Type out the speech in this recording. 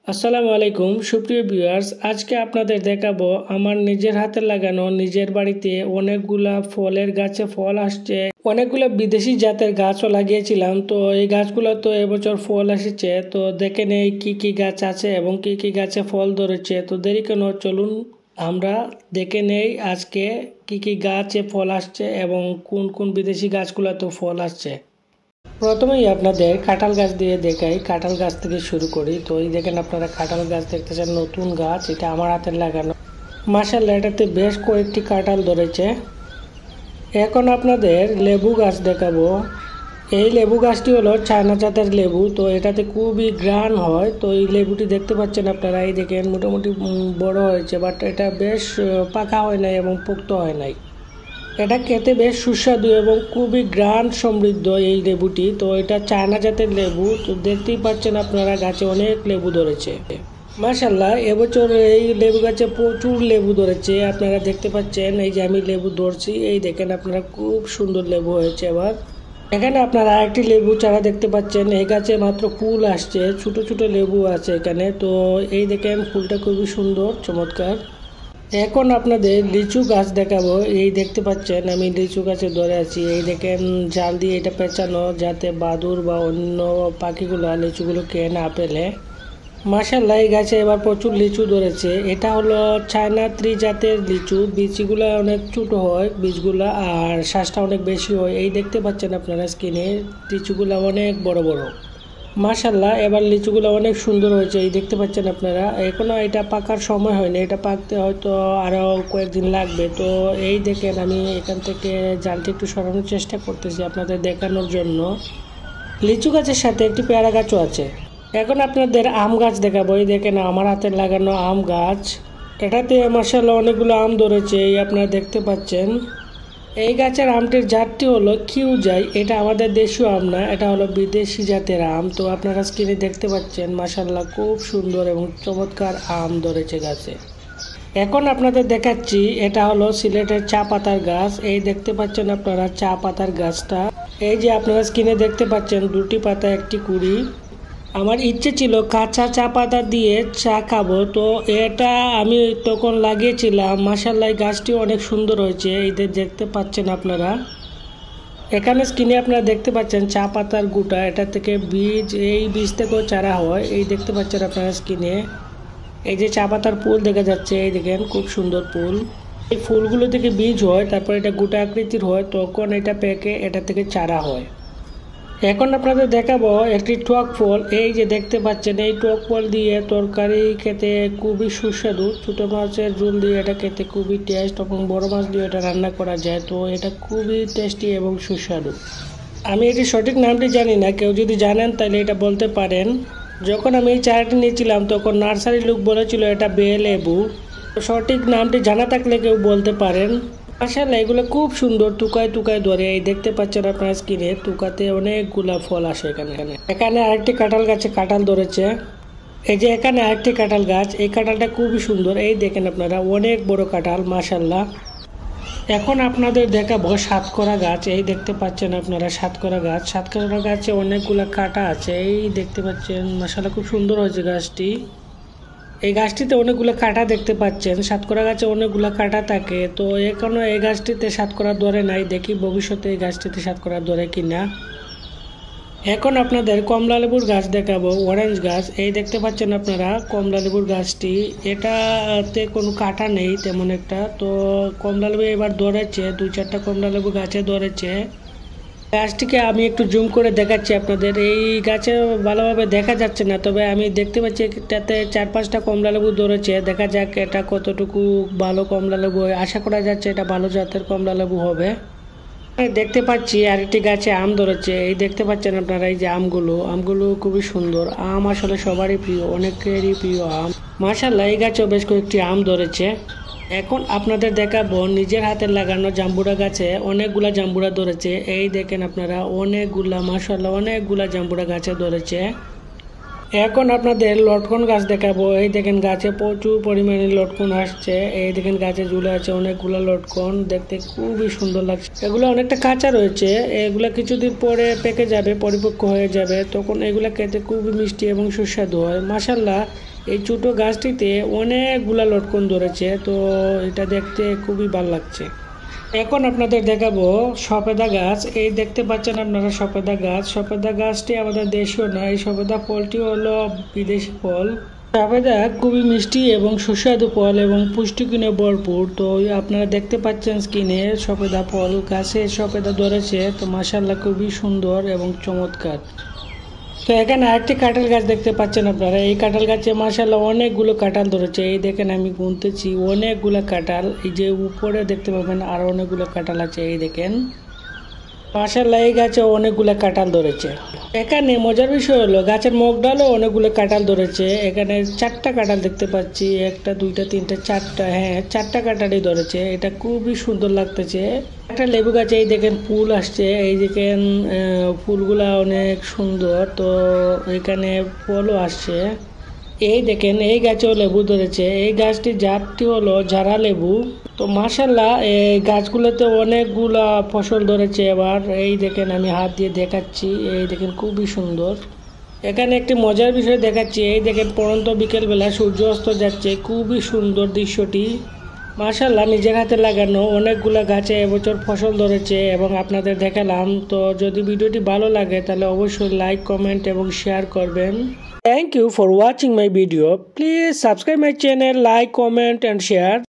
আসসালামু আলাইকুম সুপ্রিয় ভিউয়ার্স, আজকে আপনাদের দেখাবো আমার নিজের হাতে লাগানো নিজের বাড়িতে অনেকগুলা ফলের গাছে ফল আসছে। অনেকগুলা বিদেশি জাতের গাছও লাগিয়েছিলাম, তো এই গাছগুলো তো এবছর ফল এসেছে। তো দেখে নেই কি কি গাছ আছে এবং কি কি গাছে ফল ধরেছে। তো দেরি কেন, চলুন আমরা দেখে নেই আজকে কি কি গাছে ফল আসছে এবং কোন কোন বিদেশি গাছগুলোতে ফল আসছে। প্রথমেই আপনাদের কাঁঠাল গাছ দিয়ে দেখাই, কাঁঠাল গাছ থেকে শুরু করি। তো এই দেখেন আপনারা কাঁঠাল গাছ দেখতেছেন, নতুন গাছ, এটা আমার হাতের লাগানো। মাশাআল্লাহ, এটাতে বেশ কয়েকটি কাঁঠাল ধরেছে। এখন আপনাদের লেবু গাছ দেখাবো। এই লেবু গাছটি হলো চায়না জাতের লেবু, তো এটাতে খুবই ঘ্রাণ হয়। তো এই লেবুটি দেখতে পাচ্ছেন আপনারা, এই দেখেন মোটামুটি বড় হয়েছে, বাট এটা বেশ পাকা হয় নাই এবং পোক্ত হয় নাই। এটা খেতে বেশ সুস্বাদু এবং খুবই ঘ্রাণ সমৃদ্ধ এই লেবুটি। তো এটা চায়না জাতের লেবু, তো দেখতেই পাচ্ছেন আপনারা গাছে অনেক লেবু ধরেছে। মাশাআল্লাহ, এবছর এই লেবু গাছে প্রচুর লেবু ধরেছে। আপনারা দেখতে পাচ্ছেন, এই যে আমি লেবু ধরছি, এই দেখেন আপনারা খুব সুন্দর লেবু হয়েছে। এবার এখানে আপনারা একটি লেবু চারা দেখতে পাচ্ছেন, এই গাছে মাত্র ফুল আসছে, ছোট ছোট লেবু আছে এখানে। তো এই দেখেন ফুলটা খুবই সুন্দর, চমৎকার। এখন আপনাদের লিচু গাছ দেখাবো। এই দেখতে পাচ্ছেন আমি লিচু গাছে ধরে আছি, এই দেখেন জাল দিয়ে এটা পেঁচানো যাতে বাদুড় বা অন্য পাখিগুলো লিচুগুলো খেয়ে না পেলে। মাশাআল্লাহ, এই গাছে এবার প্রচুর লিচু ধরেছে। এটা হলো চায়না ত্রি জাতের লিচু, বীজগুলো অনেক ছোটো হয় বীজগুলো, আর শ্বাসটা অনেক বেশি হয়। এই দেখতে পাচ্ছেন আপনারা স্ক্রিনে, লিচুগুলো অনেক বড় বড়। মাশাআল্লাহ, এবার লিচুগুলো অনেক সুন্দর হয়েছে, এই দেখতে পাচ্ছেন আপনারা। এখনো এটা পাকার সময় হয়নি, এটা পাকতে হয়তো আরও কয়েকদিন লাগবে। তো এই দেখেন আমি এখান থেকে জালটি একটু সরানোর চেষ্টা করতেছি আপনাদের দেখানোর জন্য। লিচু গাছের সাথে একটি পেয়ারা গাছও আছে। এখন আপনাদের আম গাছ দেখাবো। এই দেখেন আমার হাতে লাগানো আম গাছ, এটাতে মাশাআল্লাহ অনেকগুলো আম ধরেছে, এই আপনারা দেখতে পাচ্ছেন। এই গাছের আমটির জাতটি হলো কিউজাই, এটা আমাদের দেশীয় আম না, এটা হলো বিদেশি জাতের আম। তো আপনারা স্ক্রিনে দেখতে পাচ্ছেন মাশাআল্লাহ খুব সুন্দর এবং চমৎকার আম ধরেছে গাছে। এখন আপনাদের দেখাচ্ছি, এটা হলো সিলেটের চা পাতার গাছ। এই দেখতে পাচ্ছেন আপনারা চা পাতার গাছটা, এই যে আপনারা স্ক্রিনে দেখতে পাচ্ছেন দুটি পাতা একটি কুড়ি। আমার ইচ্ছে ছিল কাঁচা চা পাতা দিয়ে চা খাবো, তো এটা আমি তখন লাগিয়েছিলাম। মাশাআল্লাহ, গাছটি অনেক সুন্দর হয়েছে, এই দেখতে পাচ্ছেন আপনারা। এখানে স্ক্রিনে আপনারা দেখতে পাচ্ছেন চা পাতার গুটা, এটা থেকে বীজ, এই বীজ থেকেও চারা হয়, এই দেখতে পাচ্ছেন আপনারা স্ক্রিনে। এই যে চা পাতার ফুল দেখা যাচ্ছে, এই দেখেন খুব সুন্দর ফুল। এই ফুলগুলো থেকে বীজ হয়, তারপর এটা গোটা আকৃতির হয়, তখন এটা পেকে এটা থেকে চারা হয়। এখন আপনাদের দেখাবো একটি টক ফল। এই যে দেখতে পাচ্ছেন, এই টক ফল দিয়ে তরকারি খেতে খুবই সুস্বাদু। ছোটো মাছের ঝোল দিয়ে এটা খেতে খুবই টেস্ট, এবং বড় মাছ দিয়ে এটা রান্না করা যায়, তো এটা খুবই টেস্টি এবং সুস্বাদু। আমি এটি সঠিক নামটি জানি না, কেউ যদি জানেন তাহলে এটা বলতে পারেন। যখন আমি এই চারাটি নিয়েছিলাম তখন নার্সারি লোক বলেছিল এটা বে লেবু, সঠিক নামটি জানা থাকলে কেউ বলতে পারেন। মাশাআল্লাহ, এগুলো খুব সুন্দর, টুকায় টুকায় ধরে, এই দেখতে পাচ্ছেন আপনার স্ক্রিনে, টুকাতে অনেকগুলা ফল আসে এখানে। এখানে আরেকটি কাঁঠাল গাছে কাঁঠাল ধরেছে, এই যে এখানে আরেকটি কাঁঠাল গাছ, এই কাঁঠালটা খুবই সুন্দর, এই দেখেন আপনারা অনেক বড় কাঁঠাল মাশাআল্লাহ। এখন আপনাদের দেখাবো সাতকরা গাছ। এই দেখতে পাচ্ছেন আপনারা সাতকরা গাছ, সাতকরা গাছে অনেকগুলা কাঁটা আছে, এই দেখতে পাচ্ছেন মাশাআল্লাহ খুব সুন্দর হয়েছে গাছটি। এই গাছটিতে অনেকগুলো কাঁটা দেখতে পাচ্ছেন, সাতকরা গাছে অনেকগুলো কাঁটা থাকে, তো এখনো এই গাছটিতে সাতকরা ধরে নাই, দেখি ভবিষ্যতে এই গাছটিতে সাতকরা ধরে কিনা। এখন আপনাদের কমলা লেবুর গাছ দেখাবো, অরেঞ্জ গাছ। এই দেখতে পাচ্ছেন আপনারা কমলা লেবুর গাছটি, এটাতে কোনো কাঁটা নেই তেমন একটা। তো কমলা লেবু এবার ধরেছে, দুই চারটা কমলা লেবু গাছে ধরেছে। গাছটিকে আমি একটু জুম করে দেখাচ্ছি আপনাদের, এই গাছে ভালোভাবে দেখা যাচ্ছে না, তবে আমি দেখতে পাচ্ছি এটাতে 4-5টা কমলা লেবু ধরেছে। দেখা যাক এটা কতটুকু ভালো কমলা লেবু হয়, আশা করা যাচ্ছে এটা ভালো জাতের কমলা লেবু হবে। দেখতে পাচ্ছি আরেকটি গাছে আম ধরেছে, এই দেখতে পাচ্ছেন আপনারা, এই যে আমগুলো খুবই সুন্দর। আম আসলে সবারই প্রিয়, অনেকেরই প্রিয় আম। মাশাআল্লাহ, এই গাছেও বেশ কয়েকটি আম ধরেছে। এখন আপনাদের দেখাবো নিজের হাতে লাগানো জাম্বুরা গাছে অনেকগুলা জাম্বুরা ধরেছে, এই দেখেন আপনারা অনেকগুলা, মাশাআল্লাহ অনেকগুলা জাম্বুরা গাছে ধরেছে। এখন আপনাদের লটকন গাছ দেখাবো। এই দেখেন গাছে প্রচুর পরিমাণে লটকন আসছে। এই দেখেন গাছে ঝুলে আছে অনেকগুলো লটকন, দেখতে খুবই সুন্দর লাগছে। এগুলো অনেকটা কাঁচা রয়েছে, এগুলা কিছুদিন পরে পেকে যাবে, পরিপক্ক হয়ে যাবে, তখন এগুলা খেতে খুবই মিষ্টি এবং সুস্বাদু হয়। মাশাআল্লাহ, এই ছোট গাছটিতে অনেকগুলা লটকন ধরেছে, তো এটা দেখতে খুবই ভালো লাগছে। এখন আপনাদের দেখাবো সফেদা গাছ। এই দেখতে পাচ্ছেন আপনারা সফেদা গাছ। সফেদা গাছটি আমাদের দেশীয় না, এই সফেদা ফলটি হলো বিদেশি ফল। সফেদা খুবই মিষ্টি এবং সুস্বাদু ফল এবং পুষ্টিগুণে ভরপুর। তো আপনারা দেখতে পাচ্ছেন স্ক্রিনে সফেদা ফল, গাছে সফেদা ধরেছে, তো মাশাআল্লাহ খুবই সুন্দর এবং চমৎকার। তো এখানে আরেকটি কাঁঠাল গাছ দেখতে পাচ্ছেন আপনারা। এই কাঁঠাল গাছে মাশাআল্লাহ অনেকগুলো কাঁঠাল ধরেছে। এই দেখেন আমি গুনতেছি অনেকগুলো কাঁঠাল। এই যে উপরে দেখতে পাবেন আরো অনেকগুলো কাঁঠাল আছে, এই দেখেন মাশাআল্লাহ এই গাছে অনেকগুলো কাঁঠাল ধরেছে। এখানে মজার বিষয় হলো গাছের মুখ ডালে অনেকগুলো কাঁঠাল ধরেছে। এখানে 4টা কাঁঠাল দেখতে পাচ্ছি, 1টা 2টা 3টা 4টা, হ্যাঁ 4টা কাঁঠালই ধরেছে। এটা খুবই সুন্দর লাগতেছে। একটা লেবু গাছে এই দেখেন ফুল আসছে, এই দেখেন ফুলগুলা অনেক সুন্দর, তো এখানে ফলও আসছে। এই দেখেন এই গাছেও লেবু ধরেছে। এই গাছটির জাতটি হলো ঝাড়া লেবু। তো মাশাআল্লাহ এই গাছগুলোতে অনেকগুলা ফসল ধরেছে। এবার এই দেখেন আমি হাত দিয়ে দেখাচ্ছি, এই দেখেন খুবই সুন্দর। এখানে একটি মজার বিষয় দেখাচ্ছি, এই দেখেন পড়ন্ত বিকেলবেলা সূর্য অস্ত যাচ্ছে, খুবই সুন্দর দৃশ্যটি। মাশাআল্লাহ নিজের হাতে লাগানো অনেকগুলো গাছে এবছর ফসল ধরেছে এবং আপনাদের দেখালাম। তো যদি ভিডিওটি ভালো লাগে তাহলে অবশ্যই লাইক, কমেন্ট এবং শেয়ার করবেন। Thank you for watching my video. Please subscribe my channel, like, comment and share.